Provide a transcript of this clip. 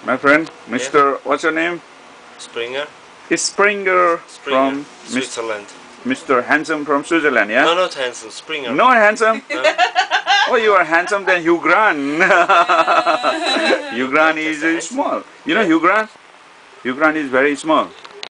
My friend, Mr. What's your name? Springer. It's Springer from Switzerland. Mr. Handsome from Switzerland, yeah? No, not handsome. Springer. No handsome? No. Oh, you are handsome than Hugh Grant. Hugh Grant is small. You know Hugh Grant? Hugh Grant is very small.